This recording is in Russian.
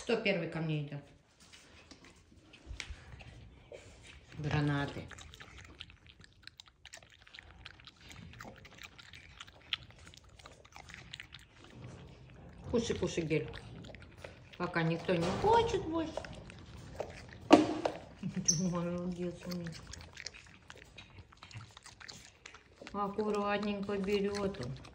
Кто первый ко мне идет? Гранаты. Кушай, кушай, гель. Пока никто не хочет больше. Молодец у меня. Аккуратненько берет он.